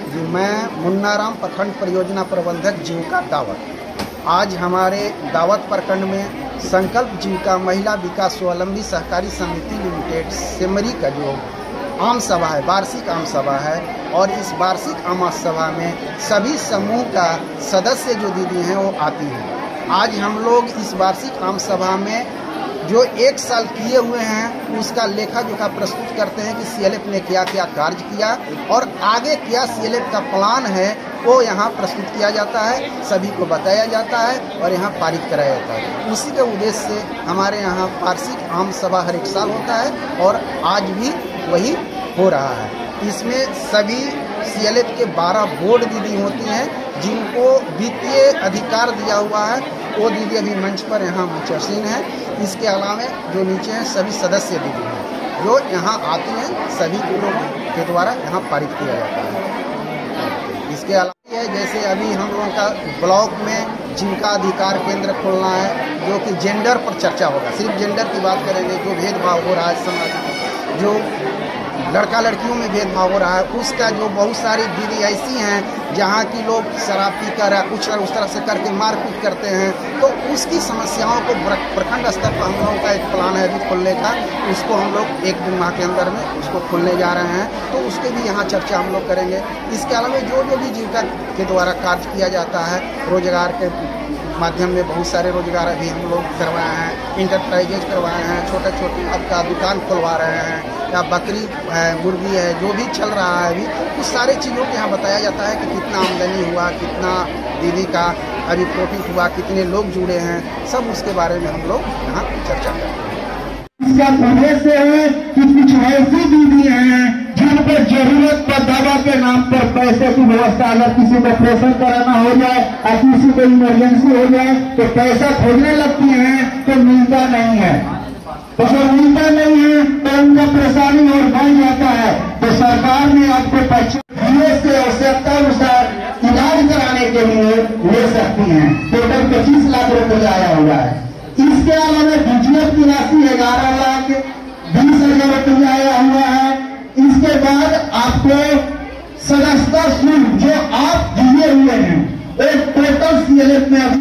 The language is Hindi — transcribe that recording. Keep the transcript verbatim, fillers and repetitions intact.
जी, मैं मुन्नाराम प्रखंड परियोजना प्रबंधक जीविका दावत। आज हमारे दावत प्रखंड में संकल्प जीविका महिला विकास स्वावलंबी सहकारी समिति लिमिटेड सेमरी का जो आम सभा है, वार्षिक आम सभा है, और इस वार्षिक आम सभा में सभी समूह का सदस्य जो दीदी हैं वो आती हैं। आज हम लोग इस वार्षिक आम सभा में जो एक साल किए हुए हैं उसका लेखा जोखा प्रस्तुत करते हैं कि सीएलएफ ने क्या क्या कार्य किया और आगे क्या सीएलएफ का प्लान है वो यहाँ प्रस्तुत किया जाता है, सभी को बताया जाता है और यहाँ पारित कराया जाता है। उसी के उद्देश्य से हमारे यहाँ वार्षिक आम सभा हर एक साल होता है और आज भी वही हो रहा है। इसमें सभी सीएलएफ के बारह बोर्ड दीदी होती हैं जिनको वित्तीय अधिकार दिया हुआ है। वो दीदी अभी मंच पर यहाँ मंचासीन है। इसके अलावा जो नीचे हैं सभी सदस्य दीदी हैं जो यहाँ आती हैं, सभी लोगों के द्वारा यहाँ पारित किया जाता है। इसके अलावा है जैसे अभी हम लोगों का ब्लॉक में जीविका अधिकार केंद्र खोलना है जो कि जेंडर पर चर्चा होगा। सिर्फ जेंडर की बात करेंगे, जो भेदभाव हो रहा है समाज में, जो लड़का लड़कियों में भेदभाव हो रहा है, उसका जो बहुत सारी दीदी ऐसी हैं जहाँ की लोग शराब पी कर कुछ उस तरह से करके मारपीट करते हैं, तो उसकी समस्याओं को प्रखंड स्तर पर हम लोगों का एक प्लान है अभी खोलने का। उसको हम लोग एक दिन माह के अंदर में उसको खोलने जा रहे हैं, तो उसके भी यहाँ चर्चा हम लोग करेंगे। इसके अलावा जो जो भी जीविका के द्वारा कार्य किया जाता है, रोजगार के माध्यम में बहुत सारे रोजगार अभी हम लोग करवाए हैं, इंटरप्राइजेज करवाए हैं, छोटे छोटे आपका दुकान खुलवा रहे हैं, या बकरी है, मुर्गी है, जो भी चल रहा है अभी उस सारे चीज़ों को यहाँ बताया जाता है कि कितना आमदनी हुआ, कितना दीदी का अभी प्रॉफिट हुआ, कितने लोग जुड़े हैं, सब उसके बारे में हम लोग यहाँ चर्चा करते हैं। इसका उद्देश्य है कि कुछ ऐसी दीदी हैं जिन पर जरूरत पर दवा के नाम पर पैसे की व्यवस्था, अगर किसी को ऑपरेशन कराना हो जाए और किसी को इमरजेंसी हो जाए तो पैसा खोजने लगती हैं तो मिलता नहीं है। तो जब मिलता नहीं है तो उनका परेशानी और बढ़ जाता है। तो सरकार ने आपको पच्चीस से आवश्यकता अनुसार इलाज कराने के लिए ले सकती हैं। टोटल पच्चीस लाख रुपये आया हुआ है। इसके अलावा बिजनेस की राशि ग्यारह लाख बीस हजार रुपये आया हुआ है। इसके बाद आपको सदस्यता शुल्क जो आप दिए हुए हैं एक टोटल सीएलएफ में